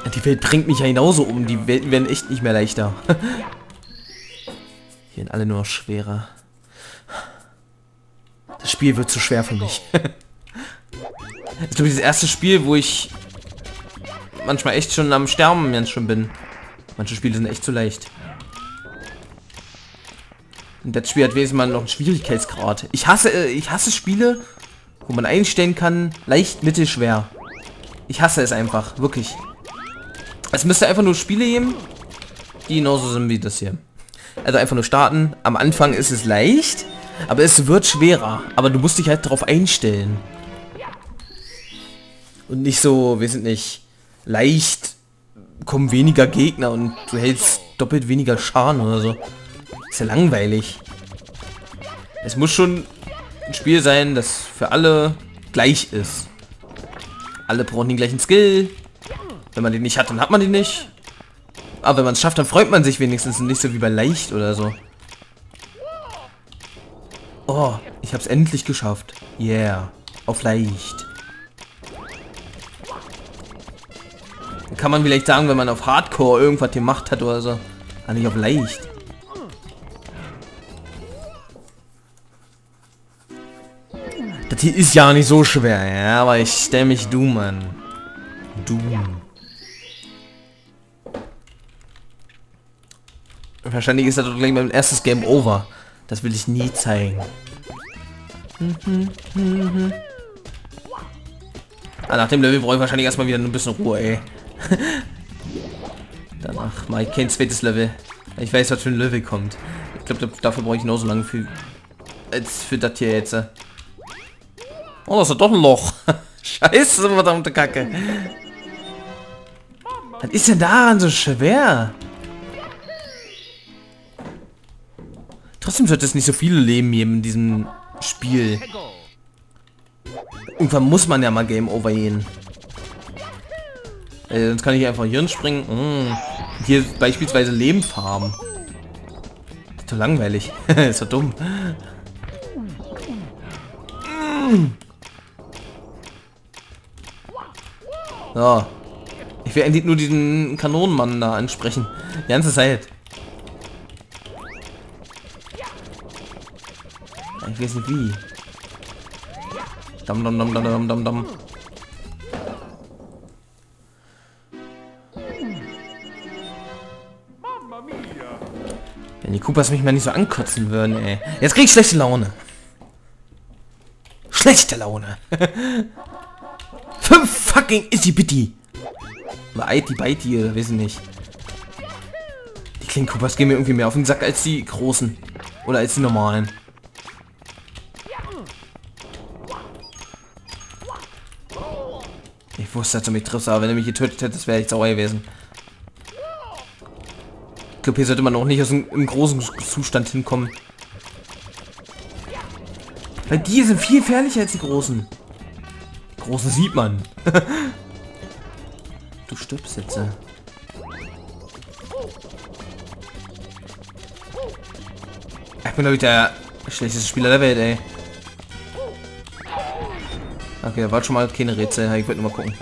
Die Welt bringt mich ja genauso um. Die Welten werden echt nicht mehr leichter. Hier sind alle nur noch schwerer. Das Spiel wird zu schwer für mich. Das ist, glaube ich, das erste Spiel, wo ich manchmal echt schon am Sterben ganz schön bin. Manche Spiele sind echt zu leicht. Und das Spiel hat wesentlich mal noch einen Schwierigkeitsgrad. Ich hasse Spiele, wo man einstellen kann, leicht, mittel, schwer. Ich hasse es einfach, wirklich. Es müsste einfach nur Spiele geben, die genauso sind wie das hier. Also einfach nur starten. Am Anfang ist es leicht, aber es wird schwerer. Aber du musst dich halt darauf einstellen. Und nicht so, wir sind nicht leicht, kommen weniger Gegner und du hältst doppelt weniger Schaden oder so. Ist ja langweilig. Es muss schon ein Spiel sein, das für alle gleich ist. Alle brauchen den gleichen Skill. Wenn man den nicht hat, dann hat man den nicht. Aber wenn man es schafft, dann freut man sich wenigstens nicht so wie bei leicht oder so. Oh, ich habe es endlich geschafft. Yeah, auf leicht. Dann kann man vielleicht sagen, wenn man auf Hardcore irgendwas gemacht hat oder so. Aber nicht auf leicht. Das hier ist ja nicht so schwer, ja, aber ich stelle mich Doom an. Doom. Wahrscheinlich ist das doch gleich mein erstes Game Over. Das will ich nie zeigen. Nach dem Level brauche ich wahrscheinlich erstmal wieder ein bisschen Ruhe, ey. Danach mache ich kein zweites Level. Ich weiß, was für ein Level kommt. Ich glaube, dafür brauche ich genauso lange für als für das hier jetzt. Oh, das ist doch ein Loch. Scheiße, verdammte Kacke. Was ist denn daran so schwer? Trotzdem sollte es nicht so viele Leben geben in diesem Spiel. Irgendwann muss man ja mal Game Over gehen. Sonst kann ich einfach hier springen. Hier beispielsweise Leben farmen. Das ist so langweilig. Ist so dumm. So. Ich will endlich nur diesen Kanonenmann da ansprechen. Die ganze Zeit. Ich weiß nicht wie. Dam dam dam dam dam dam dam. Wenn die Koopas mich mal nicht so ankotzen würden, ey. Jetzt krieg ich schlechte Laune. Schlechte Laune. 5 fucking Itty Bitty. Oder Itty Bitty, oder weiß ich nicht. Die kleinen Koopas gehen mir irgendwie mehr auf den Sack als die großen. Oder als die normalen. Ich wusste, dass du mich triffst, aber wenn du mich getötet hättest, wäre ich sauer gewesen. Ich glaube, hier sollte man auch nicht aus einem großen Zustand hinkommen. Weil die sind viel gefährlicher als die großen. Die großen sieht man. Du stirbst jetzt. Ich bin, glaube ich, der schlechteste Spieler der Welt, ey. Okay, da war schon mal keine Rätsel. Ich wollte nur mal gucken.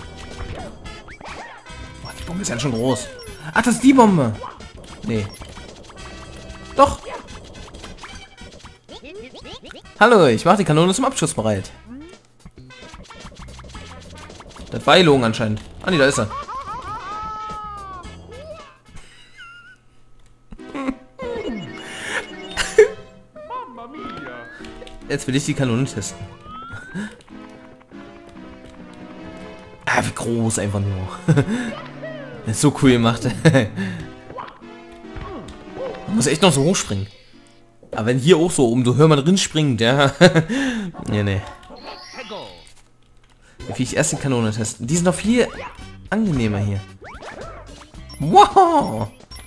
Boah, die Bombe ist ja schon groß. Ach, das ist die Bombe. Nee. Doch. Hallo, ich mache die Kanone zum Abschuss bereit. Das war gelogen anscheinend. Ah, nee, da ist er. Jetzt will ich die Kanone testen. Ah, wie groß einfach nur. Das ist so cool gemacht. Man muss echt noch so hochspringen. Aber wenn hier auch so umso höher man drin springt, ja. Nee, nee. Wie will ich erst die Kanone testen? Die sind noch viel angenehmer hier. Wow!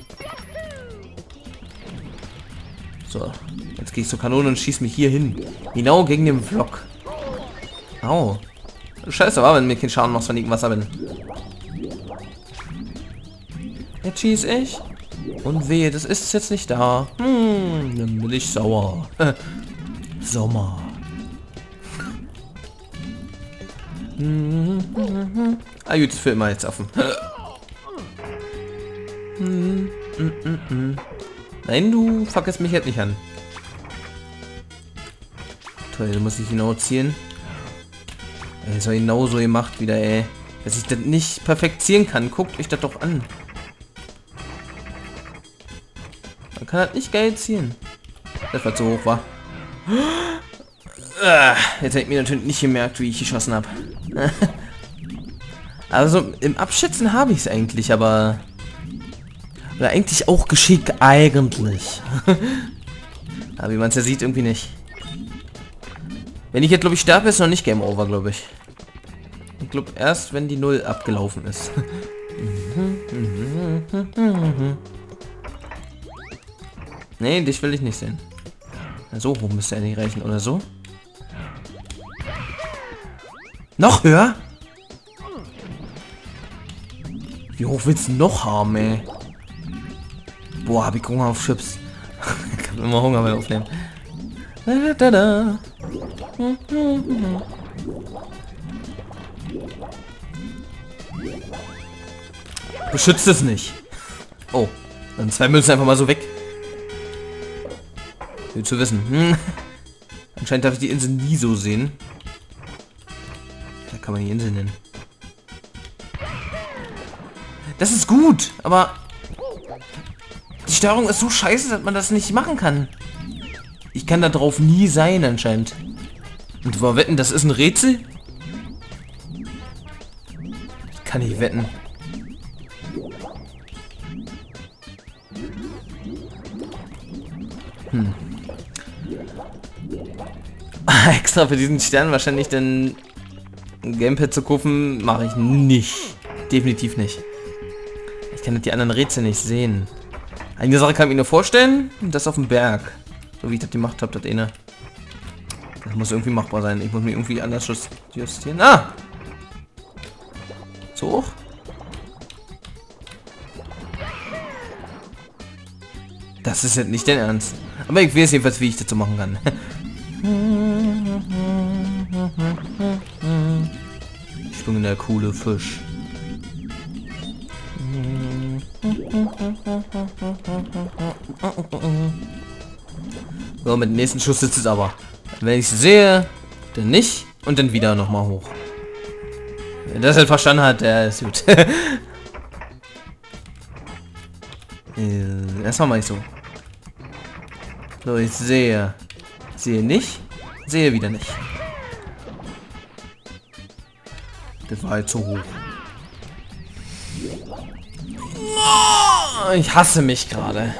So, jetzt gehe ich zur Kanone und schieße mich hier hin. Genau gegen den Block. Au. Scheiße, war, wenn mir kein Schaden machst, wenn ich im Wasser bin. Jetzt schieße ich. Und wehe, das ist jetzt nicht da. Dann bin ich sauer. Sommer. Ah gut, für immer jetzt offen. Nein, du fackelst mich jetzt nicht an. Toll, du musst dich genau zielen. Ey, ist doch genau so gemacht wieder, ey. Dass ich das nicht perfekt zielen kann. Guckt euch das doch an. Man kann das nicht geil zielen. Das war zu hoch, war. Jetzt hätte ich mir natürlich nicht gemerkt, wie ich geschossen habe. Also im Abschätzen habe ich es eigentlich, aber... Oder eigentlich auch Geschick, eigentlich. Aber wie man es ja sieht, irgendwie nicht. Wenn ich jetzt, glaube ich, sterbe, ist noch nicht Game Over, glaube ich. Ich glaube erst, wenn die 0 abgelaufen ist. Nee, dich will ich nicht sehen. So hoch müsste er nicht reichen, oder so? Noch höher? Wie hoch willst du noch haben, ey? Boah, hab ich Hunger auf Chips. Ich hab immer Hunger beim Aufnehmen. Beschützt es nicht. Oh, dann 2 Münzen einfach mal so weg. Will zu wissen. Anscheinend darf ich die Insel nie so sehen. Da kann man die Insel nennen. Das ist gut, aber die Steuerung ist so scheiße, dass man das nicht machen kann. Ich kann da drauf nie sein anscheinend. Und wir wetten, das ist ein Rätsel? Das kann ich wetten. Extra für diesen Stern wahrscheinlich dann ein Gamepad zu kaufen, mache ich nicht. Definitiv nicht. Ich kann die anderen Rätsel nicht sehen. Eine Sache kann ich mir nur vorstellen, das auf dem Berg. So wie ich das gemacht habe, das eine. Das muss irgendwie machbar sein. Ich muss mich irgendwie anders justieren. Ah! Zu hoch? Das ist jetzt nicht dein Ernst. Aber ich weiß jedenfalls, wie ich das so machen kann. Ich bin der coole Fisch. So, mit dem nächsten Schuss sitzt es aber. Wenn ich es sehe, dann nicht und dann wieder nochmal hoch. Wer das halt verstanden hat, der ist gut. Erstmal mache ich so. So, ich sehe. Sehe nicht. Sehe wieder nicht. Das war halt zu hoch. Ich hasse mich gerade.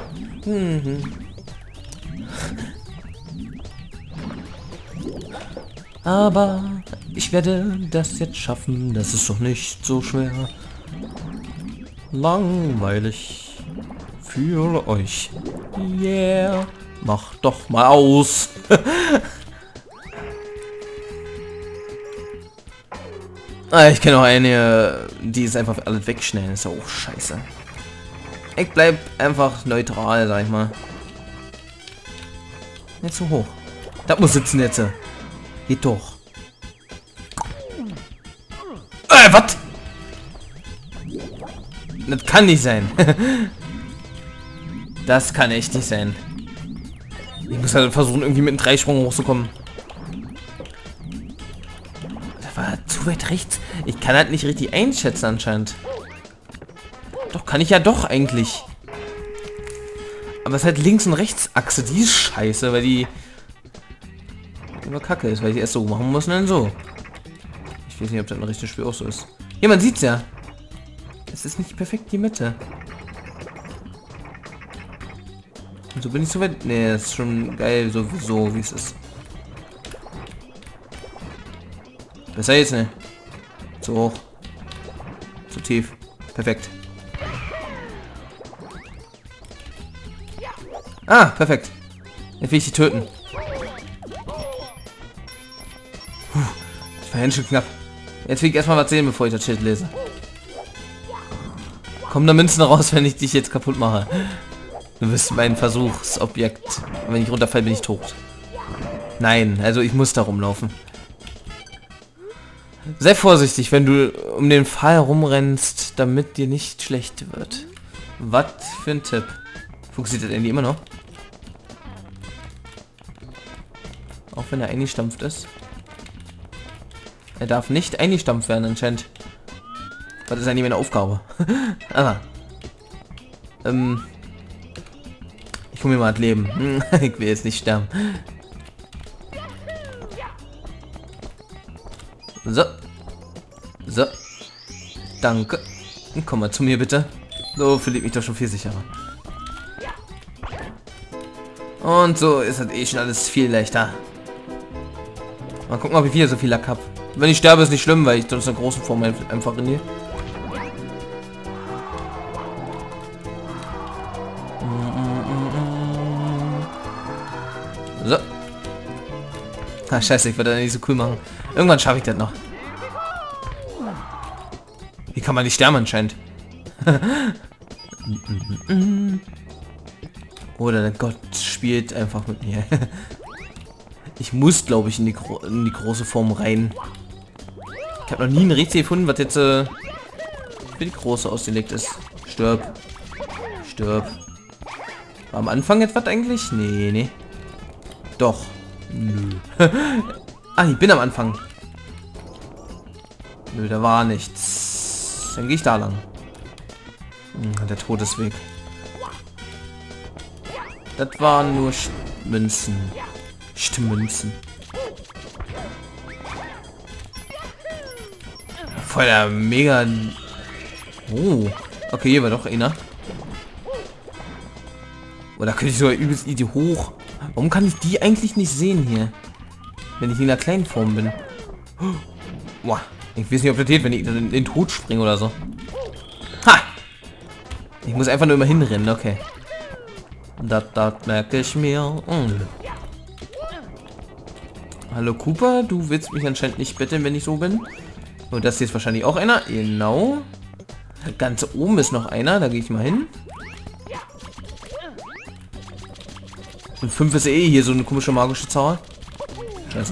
Aber ich werde das jetzt schaffen. Das ist doch nicht so schwer. Langweilig für euch. Yeah. Mach doch mal aus. Ich kenne auch eine, die ist einfach alles wegschnellen. Ist ja auch scheiße. Ich bleib einfach neutral, sag ich mal. Nicht so hoch. Das muss sitzen jetzt. Geht doch. Was? Das kann nicht sein. Das kann echt nicht sein. Ich muss halt versuchen, irgendwie mit einem 3-Sprung hochzukommen. Das war zu weit rechts. Ich kann halt nicht richtig einschätzen anscheinend. Doch, kann ich ja doch eigentlich. Aber es ist halt links und rechts Achse, die ist scheiße, weil die über Kacke ist, weil ich erst so machen muss und dann so. Ich weiß nicht, ob das ein richtiges Spiel auch so ist. Ja, man sieht's ja. Es ist nicht perfekt die Mitte. Und so bin ich so weit. Nee, das ist schon geil, sowieso, wie es ist. Besser jetzt, ne? Zu hoch. Zu tief. Perfekt. Ah, perfekt. Jetzt will ich die töten. Das war ein Stück knapp. Jetzt will ich erstmal was sehen, bevor ich das Schild lese. Kommen da Münzen raus, wenn ich dich jetzt kaputt mache. Du bist mein Versuchsobjekt. Wenn ich runterfalle, bin ich tot. Nein, also ich muss da rumlaufen. Sei vorsichtig, wenn du um den Pfahl rumrennst, damit dir nicht schlecht wird. Was für ein Tipp. Funktioniert das Handy immer noch? Auch wenn er eingestampft ist. Er darf nicht eingestampft werden anscheinend. Was ist eigentlich meine Aufgabe? Aber. Ich hole mir mal das Leben. Ich will jetzt nicht sterben. So. So. Danke. Komm mal zu mir bitte. So fühle ich mich doch schon viel sicherer. Und so ist das eh schon alles viel leichter. Mal gucken, ob ich wieder so viel Lack habe. Wenn ich sterbe, ist nicht schlimm, weil ich aus einer großen Form einfach in hier. So. Ah, scheiße, ich würde das nicht so cool machen. Irgendwann schaffe ich das noch. Hier kann man nicht sterben anscheinend. Oder der Gott spielt einfach mit mir. Ich muss, glaube ich, in die große Form rein. Ich habe noch nie ein Rätsel gefunden, was jetzt für die große ausgelegt ist. Stirb. Stirb. War am Anfang jetzt was eigentlich? Nee, nee. Doch. Nö. Ah, ich bin am Anfang. Nö, da war nichts. Dann gehe ich da lang. Der Todesweg. Das waren nur Münzen. Münzen. Voll der mega... Oh. Okay, hier war doch einer. Oder könnte ich sogar übelst easy hoch. Warum kann ich die eigentlich nicht sehen hier? Wenn ich in einer kleinen Form bin. Boah. Ich weiß nicht, ob das geht, wenn ich in den Tod springe oder so. Ha! Ich muss einfach nur immer hinrennen, okay. Das merke ich mir. Hallo Cooper, du willst mich anscheinend nicht betteln, wenn ich so bin. Und das hier ist wahrscheinlich auch einer. Genau. Ganz oben ist noch einer, da gehe ich mal hin. Und 5 ist eh hier so eine komische magische Zahl. Scheiße.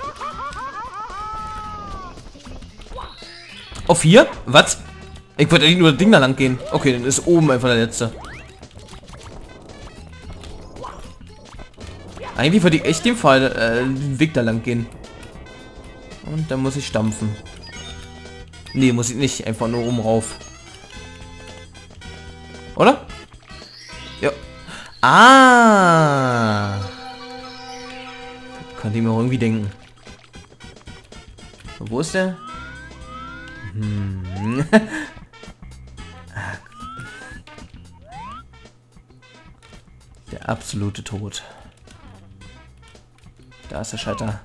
Auf 4? Was? Ich wollte eigentlich nur das Ding da lang gehen. Okay, dann ist oben einfach der letzte. Eigentlich wollte ich echt den Weg da lang gehen. Und dann muss ich stampfen. Nee, muss ich nicht. Einfach nur oben rauf. Oder? Ja. Ah. Könnte ich mir auch irgendwie denken. Wo ist der? Der absolute Tod. Da ist der Schalter.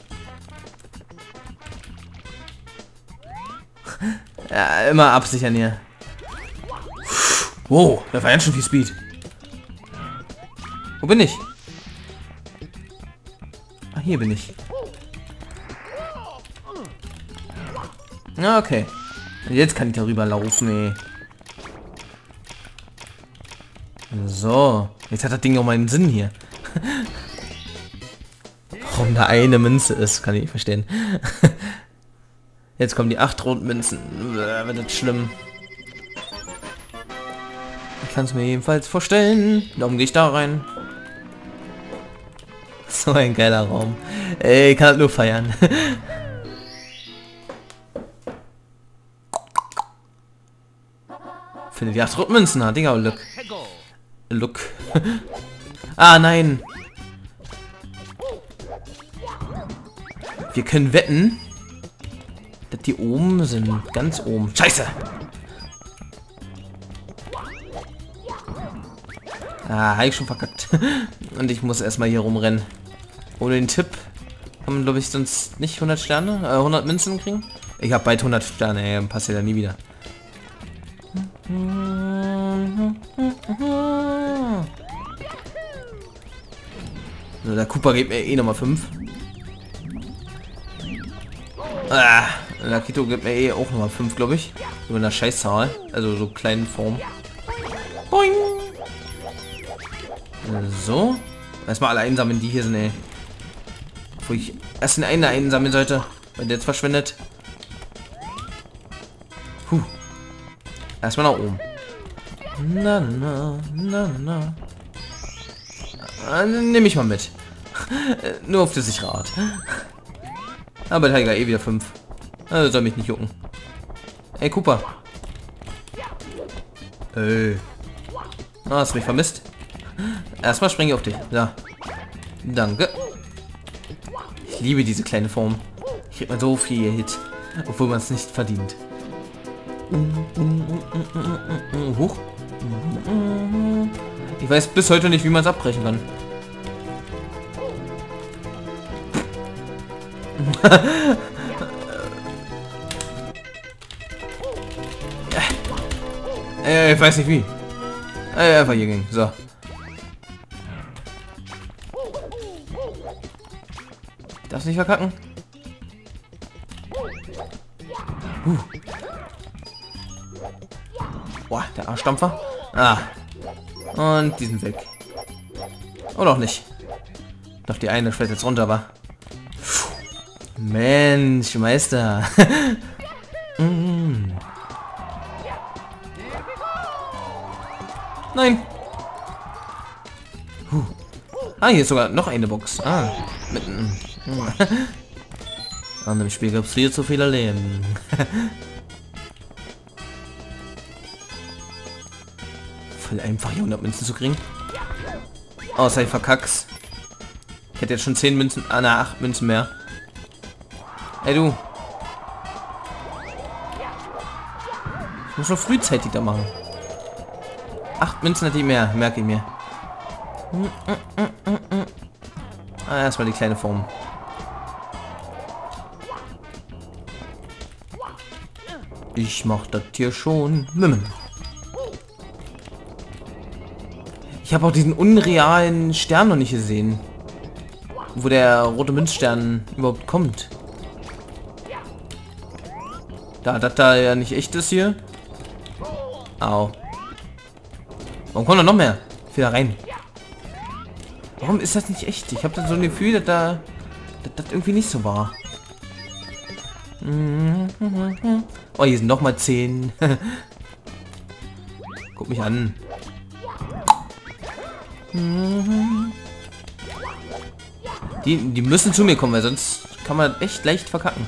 Ja, immer absichern hier. Wow, da war ja schon viel Speed. Wo bin ich? Ah, hier bin ich. Okay. Jetzt kann ich darüber laufen, ey. So. Jetzt hat das Ding auch meinen Sinn hier. Warum da eine Münze ist, kann ich nicht verstehen. Jetzt kommen die 8 Rotmünzen. Wird das schlimm. Ich kann es mir jedenfalls vorstellen. Darum gehe ich da rein. So ein geiler Raum. Ey, ich kann das nur feiern. Finde die 8 Rotmünzen, hat Digga, Look. Look. Ah, nein. Wir können wetten, dass die oben sind. Ganz oben. Scheiße. Ah, habe ich schon verkackt. Und ich muss erstmal hier rumrennen. Ohne den Tipp kann man, glaube ich, sonst nicht 100 Sterne, 100 Münzen kriegen. Ich habe bald 100 Sterne, ey, passiert ja nie wieder. So, der Cooper gibt mir eh nochmal 5. Ah, der Kito gibt mir eh auch nochmal 5, glaube ich. So in der Scheißzahl. Also so kleinen Form. Boing. So. Erstmal alle einsammeln, die hier sind, ey. Bevor ich erst den einen einsammeln sollte. Wenn der jetzt verschwindet. Erstmal nach oben. Na, na, na, na. Nehme ich mal mit. Nur auf der sichere Art. Aber Tiger eh wieder 5. Also soll mich nicht jucken. Ey, Cooper. Ey. Ah, hast du mich vermisst? Erstmal springe ich auf dich. Ja. Danke. Ich liebe diese kleine Form. Ich krieg mal so viel Hit, obwohl man es nicht verdient. Hoch. Ich weiß bis heute nicht, wie man es abbrechen kann. Ich weiß nicht wie. Einfach hier ging. So. Darfst nicht verkacken? Boah, der Arschdampfer. Ah. Und die sind weg. Oder auch nicht. Doch die eine fällt jetzt runter, war. Mensch, Meister. Nein. Ah, hier ist sogar noch eine Box. Ah, mitten. An dem Spiel gab es viel zu viele Leben. Voll einfach hier 100 Münzen zu kriegen. Außer ich verkack's. Ich hätte jetzt schon 10 Münzen. Ah, na, 8 Münzen mehr. Ey, du. Ich muss schon frühzeitig da machen. 8 Münzen hätte ich mehr, merke ich mir. Ah, erstmal die kleine Form. Ich mach das hier schon. Ich habe auch diesen unrealen Stern noch nicht gesehen. Wo der rote Münzstern überhaupt kommt. Da das da ja nicht echt ist hier. Au. Warum kommt da noch mehr? Wieder rein. Warum ist das nicht echt? Ich habe dann so ein Gefühl, dass das irgendwie nicht so war. Oh, hier sind noch mal 10. Guck mich an. Die müssen zu mir kommen, weil sonst kann man echt leicht verkacken.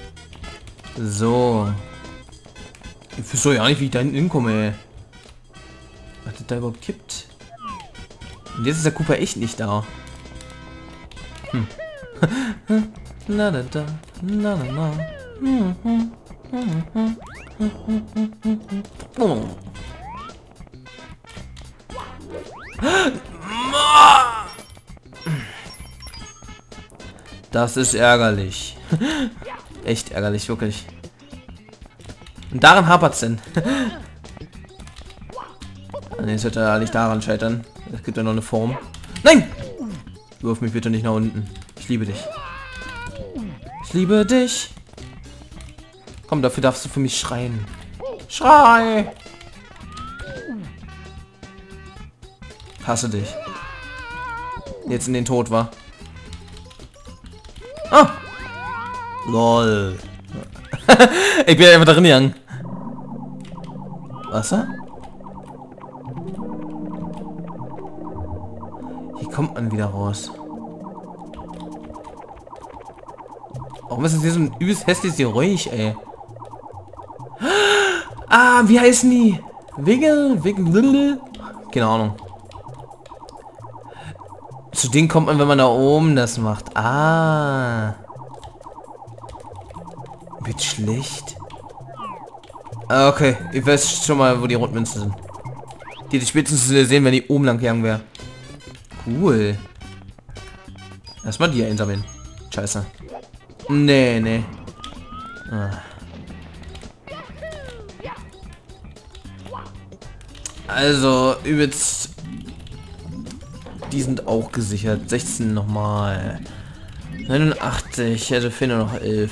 So. Ich wüsste ja nicht, wie ich da hinten hinkomme, ey. Was das da überhaupt gibt. Und jetzt ist der Cooper echt nicht da. La da da, la la la. Das ist ärgerlich. Echt ärgerlich, wirklich. Und daran hapert's denn. Ne, es wird ja nicht daran scheitern. Es gibt ja noch eine Form. Nein! Wirf mich bitte nicht nach unten. Ich liebe dich. Ich liebe dich. Komm, dafür darfst du für mich schreien. Schrei! Hasse dich. Jetzt in den Tod war. Ah! Lol. Ich bin einfach drin gegangen. Wasser? Hier kommt man wieder raus. Warum ist das hier so ein übelst hässliches Geräusch, ey? Ah, wie heißen die? Wiggle? Keine Ahnung. Zu denen kommt man, wenn man da oben das macht. Ah. Wird schlecht. Ah, okay. Ich weiß schon mal, wo die Rotmünzen sind. Die hätte ich spätestens sehen, wenn die oben lang gegangen wäre. Cool. Erstmal die einsammeln. Scheiße. Nee. Ah. Also, übelst. Die sind auch gesichert. 16 nochmal. 89. Also fehlen nur noch 11.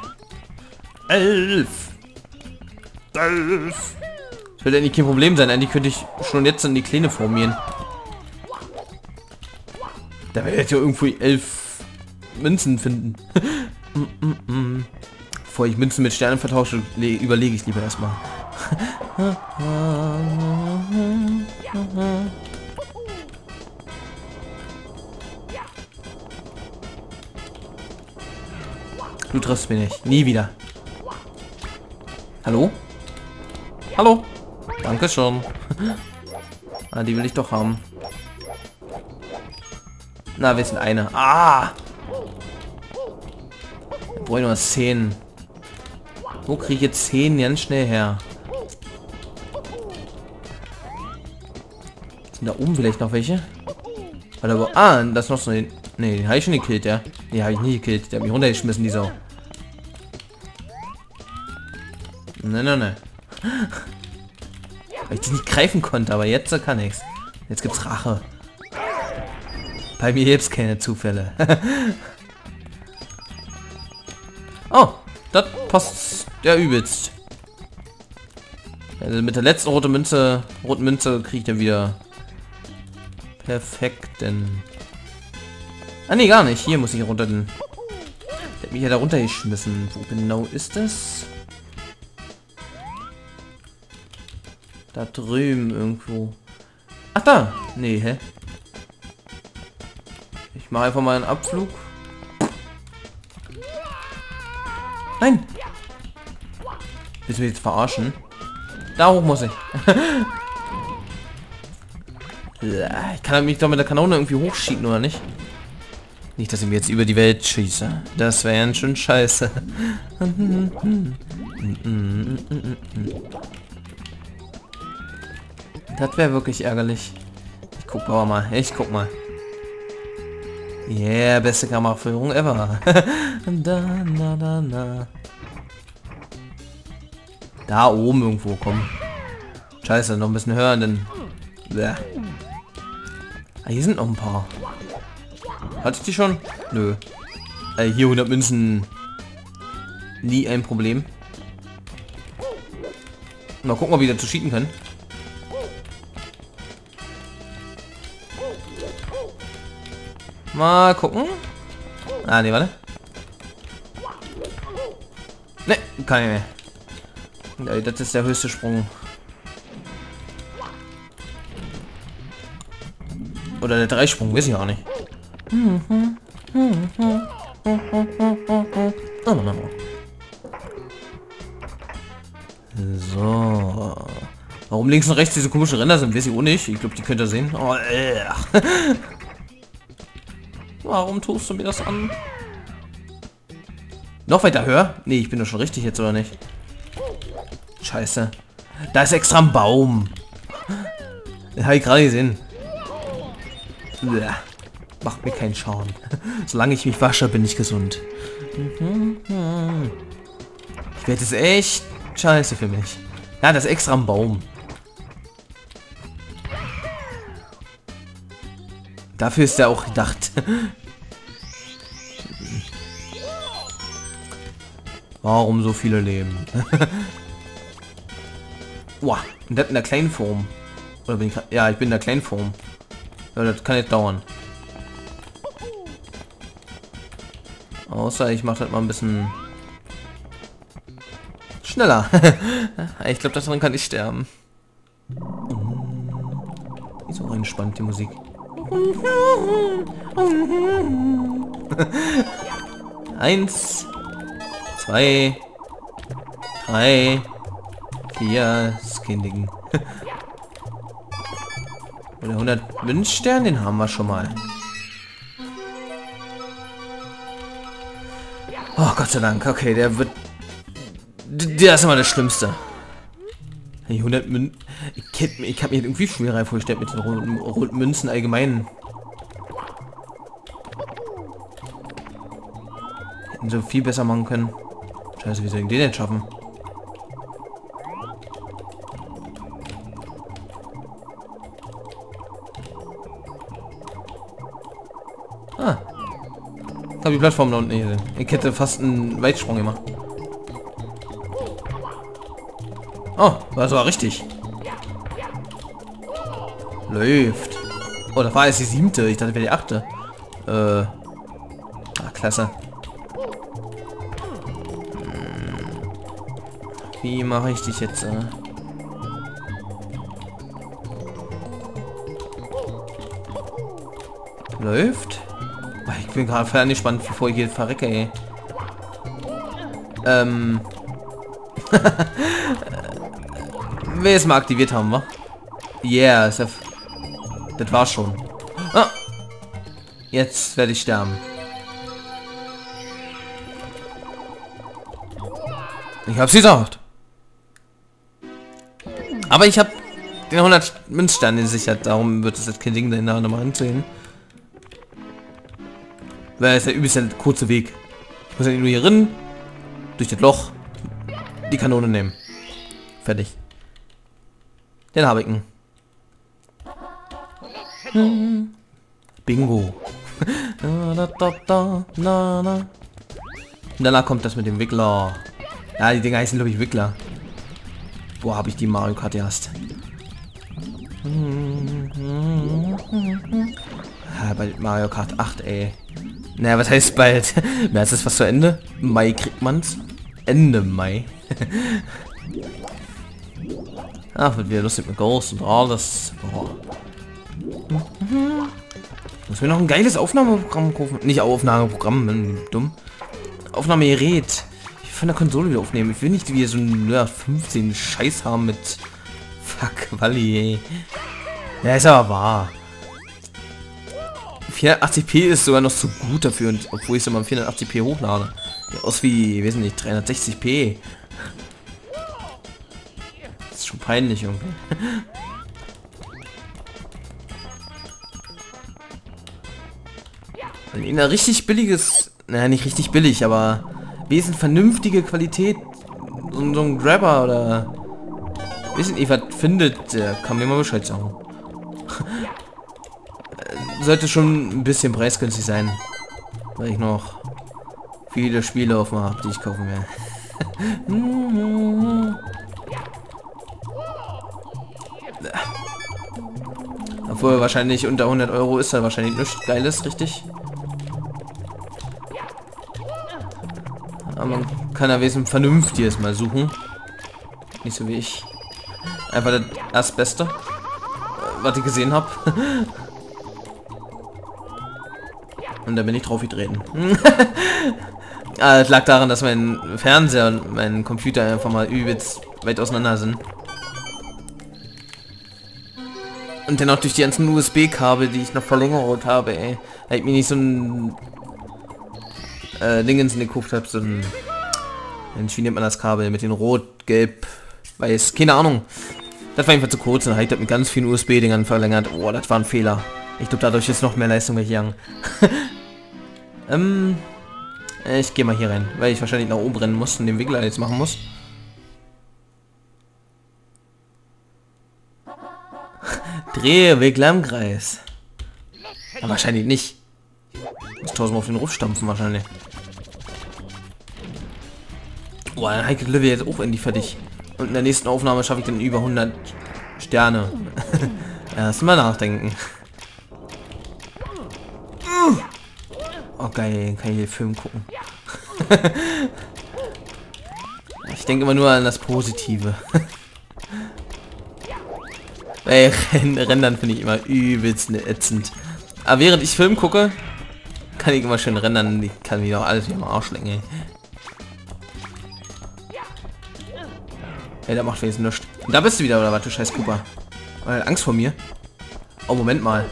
11. Das wird eigentlich kein Problem sein. Eigentlich könnte ich schon jetzt an die Kleine formieren. Da werde ich ja irgendwo 11 Münzen finden. Bevor ich Münzen mit Sternen vertausche, überlege ich lieber erstmal. Du triffst mich nicht. Nie wieder. Hallo? Hallo? Danke schon. Ah, die will ich doch haben. Na, wir sind eine. Ah! Wir brauchen nur 10. Wo kriege ich jetzt 10 ganz schnell her? Sind da oben vielleicht noch welche? Oder ah, das ist noch so ein... Ne, den habe ich schon gekillt, ja. Den habe ich nie gekillt. Der hat mich runtergeschmissen, die Sau. Ne. Weil ich die nicht greifen konnte, aber jetzt kann ich's. Jetzt gibt's Rache. Bei mir gibt's keine Zufälle. Oh, das passt ja übelst. Also mit der letzten roten Münze kriegt er wieder perfekt, denn... Ah ne, gar nicht. Hier muss ich runter, denn... Der hat mich ja da runtergeschmissen. Wo genau ist das? Da drüben irgendwo. Ach da! Nee, hä? Ich mache einfach mal einen Abflug. Nein! Willst du mich jetzt verarschen? Da hoch muss ich. Ich kann mich doch mit der Kanone irgendwie hochschieben, oder nicht? Nicht, dass ich mir jetzt über die Welt schieße. Das wäre ja schon scheiße. Das wäre wirklich ärgerlich. Ich guck aber mal. Ich guck mal. Yeah, beste Kameraführung ever. Da oben irgendwo, komm. Scheiße, noch ein bisschen höher, denn... Ah, hier sind noch ein paar. Hatte ich die schon? Nö. Hier 100 Münzen. Nie ein Problem. Mal gucken, ob wir dazu cheaten können. Mal gucken. Ah, ne, warte. Ne, kann ich mehr. Das ist der höchste Sprung. Oder der Dreisprung, weiß ich auch nicht. So. Warum links und rechts diese komischen Ränder sind, weiß ich auch nicht. Ich glaube, die könnt ihr sehen. Oh, warum tust du mir das an? Noch weiter höher? Nee, ich bin doch schon richtig jetzt, oder nicht? Scheiße. Da ist extra ein Baum. Den habe ich gerade gesehen. Macht mir keinen Schaden. Solange ich mich wasche, bin ich gesund. Ich werde es echt scheiße für mich. Ja, das ist extra ein Baum. Dafür ist er auch gedacht. Warum so viele Leben? Wow, und das in der kleinen Form. Oder bin ich... Ja, ich bin in der kleinen Form. Ja, das kann jetzt dauern. Außer ich mache das mal ein bisschen schneller. Ich glaube, daran kann ich sterben. Ist auch entspannt, die Musik. 1, 2, 3, 4, das Kindigen. Oder 100 Münzstern, den haben wir schon mal. Oh, Gott sei Dank. Okay, der wird... Der ist immer das Schlimmste. Hey, 100 Münzen... Ich habe mir irgendwie schwerer vorgestellt mit den roten Münzen allgemein. Hätten so viel besser machen können. Scheiße, wie soll ich den denn schaffen? Ah. Ich habe die Plattform da unten nicht gesehen. Ich hätte fast einen Weitsprung gemacht. Oh, das war richtig. Läuft. Oh, da war jetzt die 7. Ich dachte, wäre die 8. Ah, klasse. Wie mache ich dich jetzt? Läuft. Ich bin gerade voll angespannt, bevor ich hier verrecke, ey. Wir es mal aktiviert haben, wa? Yeah, das war schon. Ah. Jetzt werde ich sterben. Ich hab's gesagt. Aber ich habe den 100 Münzsteine gesichert, darum wird es jetzt kein Ding, da nochmal hinzugehen. Weil es ja übelst der kurze Weg. Ich muss ja nur hier rein, durch das Loch, die Kanone nehmen. Fertig. Den habe ich ihn. Bingo. Danach kommt das mit dem Wickler. Ja, die Dinger heißen, glaube ich, Wickler. Boah, habe ich die Mario Kart erst. Ja, bei Mario Kart 8, ey. Naja, was heißt bald? Wer ist das fast zu Ende? Mai kriegt man's. Ende Mai. Ach, wird wieder lustig mit Ghost und alles. Boah. Muss mir noch ein geiles Aufnahmeprogramm kaufen. Nicht Aufnahmeprogramm, bin dumm. Aufnahmegerät. Ich will von der Konsole wieder aufnehmen. Ich will nicht wieder so ein 15 Scheiß haben mit... Fuck, Walli, ey. Ja, ist aber wahr. 480p ist sogar noch zu gut dafür, und obwohl ich es immer 480p hochlade. Ja, aus wie, weiß nicht, 360p. Das ist schon peinlich irgendwie. In ein richtig billiges, naja, nicht richtig billig, aber wesentlich vernünftige Qualität, so ein Grabber oder wissen ihr was findet, kann mir mal Bescheid sagen. Sollte schon ein bisschen preisgünstig sein, weil ich noch viele Spiele offen habe, die ich kaufen werde. Obwohl wahrscheinlich unter 100 Euro ist da wahrscheinlich nichts Geiles, richtig? Aber man kann ja wesentlich Vernünftiges mal suchen. Nicht so wie ich. Einfach das Erstbeste, was ich gesehen habe. Und da bin ich drauf getreten. Das lag daran, dass mein Fernseher und mein Computer einfach mal übelst weit auseinander sind. Und dann auch durch die ganzen USB-Kabel, die ich noch verlängert habe, ey. Da ich mir nicht so ein Dingens gekauft habe, so ein... Wie nennt man das Kabel? Mit den Rot, Gelb, Weiß, keine Ahnung. Das war einfach zu kurz und dann habe ich das mit ganz vielen USB-Dingern verlängert. Oh, das war ein Fehler. Ich glaube, dadurch ist noch mehr Leistung weggegangen. Ich gehe mal hier rein, weil ich wahrscheinlich nach oben rennen muss und den Wickler jetzt machen muss. Drehe Wickler im Kreis. Aber wahrscheinlich nicht. Ich muss 1000 auf den Ruf stampfen wahrscheinlich. Boah, dann Heike Löwe jetzt auch endlich fertig. Und in der nächsten Aufnahme schaffe ich dann über 100 Sterne. Erst mal nachdenken. Oh geil, kann ich den Film gucken. Ich denke immer nur an das Positive. Ey, Rendern finde ich immer übelst ätzend. Aber während ich Film gucke, kann ich immer schön rendern. Ich kann mir doch alles wieder mal Arsch lecken, ey. Ey, der macht wenigstens nichts. Da bist du wieder, oder was, du scheiß Cooper? Angst vor mir? Oh, Moment mal.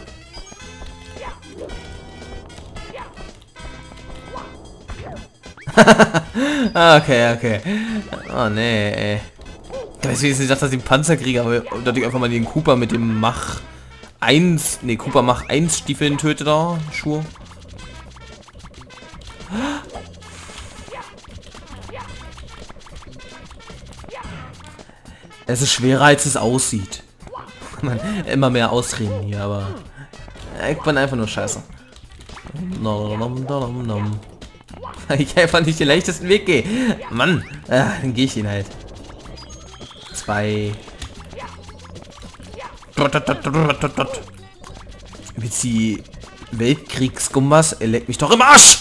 Okay. Oh, nee, ey. Ich weiß, wie ich dachte, dass ich einen Panzer kriege, aber dass ich einfach mal den Cooper mit dem Mach 1, nee, Cooper Mach 1 Stiefeln töte da, Schuhe. Es ist schwerer, als es aussieht. Man, immer mehr Ausreden hier, aber ich bin einfach nur scheiße. Ich einfach nicht den leichtesten Weg gehe. Mann, dann gehe ich ihn halt. 2. Mit die Weltkriegsgumbas, er leckt mich doch im Arsch!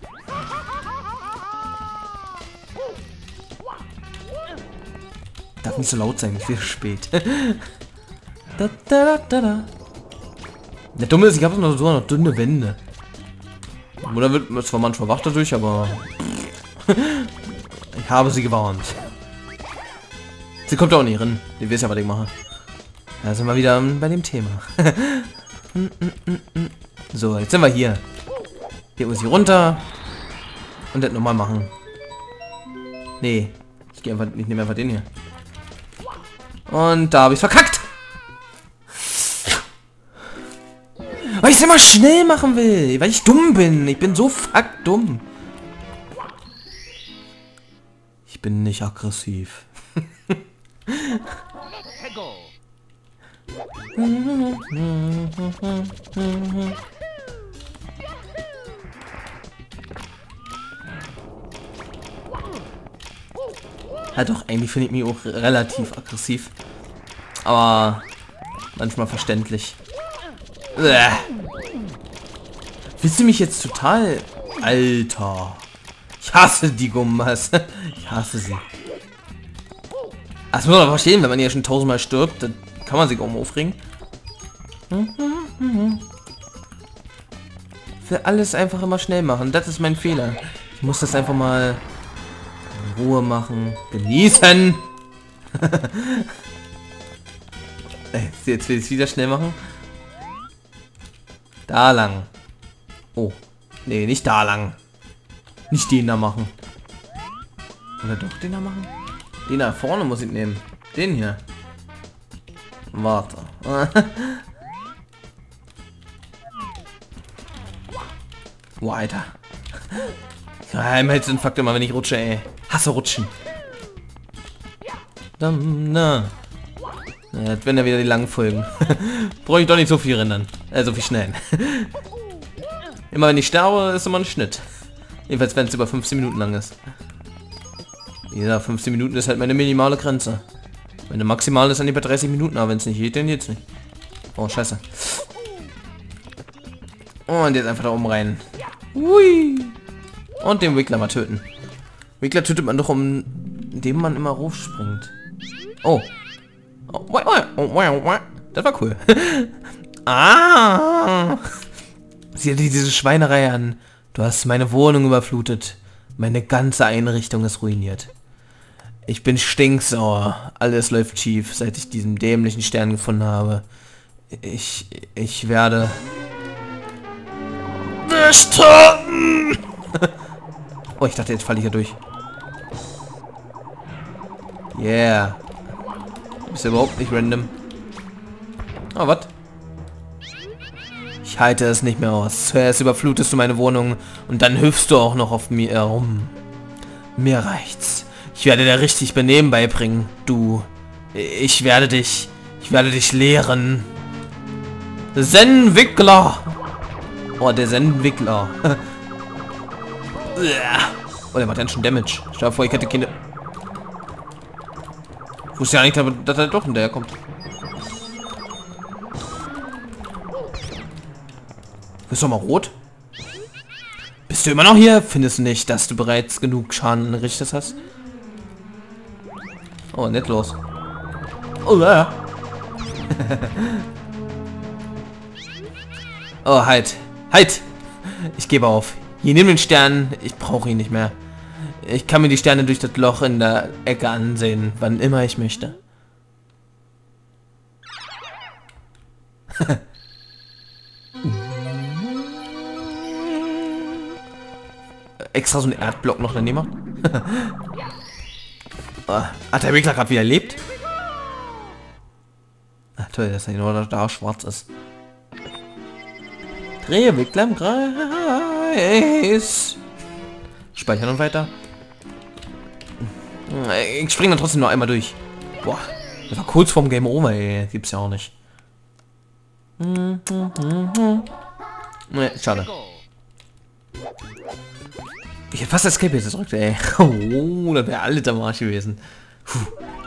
Darf nicht so laut sein, es wird spät. Der Dumme ist, ich habe noch so noch dünne Wände. Mutter wird zwar manchmal wach dadurch, aber ich habe sie gewarnt. Sie kommt auch nicht rein. Die weiß ja, was ich mache. Da sind wir wieder bei dem Thema. So, jetzt sind wir hier. Hier muss ich runter. Und das nochmal machen. Nee. Ich nehme einfach den hier. Und da habe ich verkackt. Weil ich es immer schnell machen will. Weil ich dumm bin. Ich bin so fuck dumm. Ich bin nicht aggressiv. Ja doch, eigentlich finde ich mich auch relativ aggressiv. Aber manchmal verständlich. Willst du mich jetzt total... Alter. Ich hasse die Gummas. Ich hasse sie. Das muss man doch verstehen, wenn man ja schon 1000-mal stirbt, dann kann man sich auch mal aufregen. Ich will alles einfach immer schnell machen. Das ist mein Fehler. Ich muss das einfach mal in Ruhe machen. Genießen! Jetzt will ich es wieder schnell machen. Da lang. Oh. Nee, nicht da lang. Nicht den da machen. Oder doch den da machen? Den da vorne muss ich nehmen. Den hier. Warte. Boah, Alter. Herzinfarkt immer, wenn ich rutsche, ey. Hasse rutschen. Na. Jetzt werden ja wieder die langen Folgen. Brauche ich doch nicht so viel rendern. So viel schnell. Immer wenn ich sterbe, ist immer ein Schnitt. Jedenfalls, wenn es über 15 Minuten lang ist. Ja, 15 Minuten ist halt meine minimale Grenze. Meine maximale ist dann über 30 Minuten, aber wenn es nicht geht, dann geht's nicht. Oh, scheiße. Und jetzt einfach da oben rein. Hui. Und den Wiggler mal töten. Wiggler tötet man doch, indem man immer raufspringt. Oh. Das war cool. Ah. Sieh dir diese Schweinerei an. Du hast meine Wohnung überflutet. Meine ganze Einrichtung ist ruiniert. Ich bin stinksauer. Alles läuft schief, seit ich diesen dämlichen Stern gefunden habe. Ich werde... dich töten! Oh, ich dachte, jetzt falle ich ja durch. Yeah. Ist ja überhaupt nicht random. Oh, was? Ich halte es nicht mehr aus. Zuerst überflutest du meine Wohnung und dann hüpfst du auch noch auf mir herum. Mir reicht's. Ich werde dir richtig Benehmen beibringen, du. Ich werde dich lehren. Zen-Wickler. Oh, der Zen-Wickler. Oh, der macht dann schon Damage. Stell dir vor, ich hätte keine... Ich wusste ja nicht, dass er doch hinterher kommt. Bist du mal rot? Bist du immer noch hier? Findest du nicht, dass du bereits genug Schaden angerichtet hast? Oh, nett los. Oh, ja. Oh, halt. Halt! Ich gebe auf. Hier, nimm den Stern. Ich brauche ihn nicht mehr. Ich kann mir die Sterne durch das Loch in der Ecke ansehen, wann immer ich möchte. Extra so einen Erdblock noch daneben. Hat der Wickler gerade wieder lebt? Ach toll, dass er nur da schwarz ist. Drehe Wickler im Kreis. Speichern und weiter. Ich springe dann trotzdem noch einmal durch. Boah, das war kurz vorm Game Over, ey. Gibt's ja auch nicht. Ne, schade. Ich hätte fast Escape jetzt gedrückt, ey. Oh, das wäre alles am Arsch gewesen. Puh.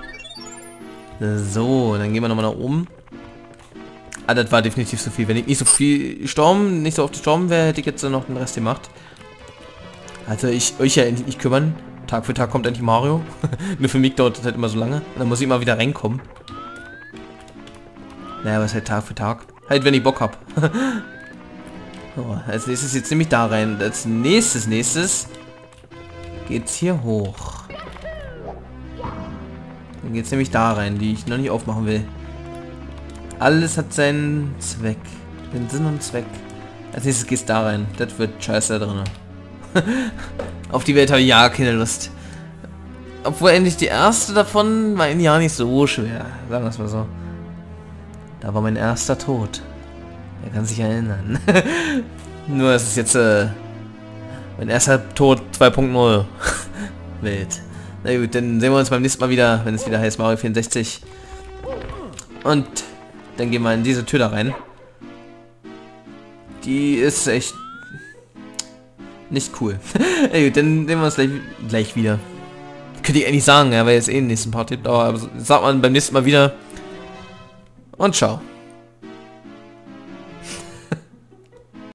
So, dann gehen wir nochmal nach oben. Ah, das war definitiv zu viel. Wenn ich nicht so viel nicht so oft gestorben wäre, hätte ich jetzt noch den Rest gemacht. Also euch ja endlich nicht kümmern. Tag für Tag kommt endlich Mario. Nur für mich dauert das halt immer so lange. Und dann muss ich immer wieder reinkommen. Naja, was halt Tag für Tag. Halt, wenn ich Bock hab. So, als nächstes jetzt nehme ich da rein. Als nächstes geht's hier hoch. Dann geht's nämlich da rein, die ich noch nicht aufmachen will. Alles hat seinen Zweck. Den Sinn und Zweck. Als nächstes geht's da rein. Das wird scheiße da drin. Auf die Welt habe ich ja keine Lust. Obwohl endlich die erste davon war in ja nicht so schwer. Sagen wir es mal so. Da war mein erster Tod. Er kann sich erinnern. Nur es ist jetzt mein erster Tod 2.0 Welt. Na gut, dann sehen wir uns beim nächsten Mal wieder, wenn es wieder heißt Mario 64. Und dann gehen wir in diese Tür da rein. Die ist echt nicht cool. Na gut, dann sehen wir uns gleich wieder. Könnte ich eigentlich sagen, ja, weil jetzt eh den nächsten Part gibt, aber sagt man beim nächsten Mal wieder. Und ciao.